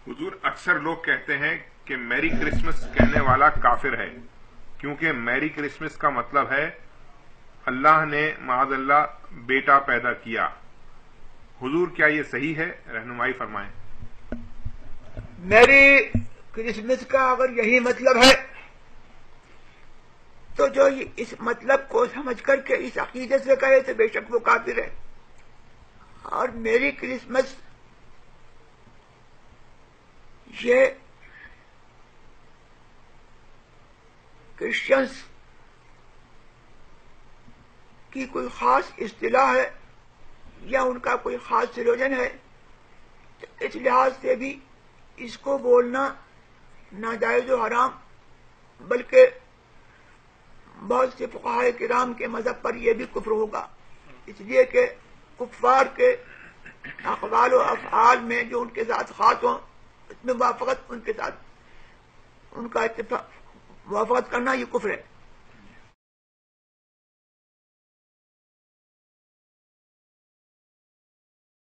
حضور اکثر لوگ کہتے ہیں کہ میری کرسمس کہنے والا کافر ہے، کیونکہ میری کرسمس کا مطلب ہے اللہ نے معاذ اللہ بیٹا پیدا کیا۔ حضور کیا یہ صحیح ہے؟ رہنمائی فرمائیں۔ میری کرسمس کا اگر یہی مطلب ہے تو جو اس مطلب کو سمجھ کر کے اس عقیدے سے کہے تو بے شک وہ کافر ہے۔ اور میری کرسمس یہ کرسچنس کی کوئی خاص اصطلاح ہے یا ان کا کوئی خاص سلوجن ہے، تو اس لحاظ سے بھی اس کو بولنا ناجائز و حرام، بلکہ بہت سے فقہائے کرام کے مذہب پر یہ بھی کفر ہوگا، اس لیے کہ کفار کے اقوال و افعال میں جو ان کے ساتھ خاص ہوں اس میں موافقت ان کے ساتھ ان کا اتفاق موافقت کرنا یہ کفر ہے۔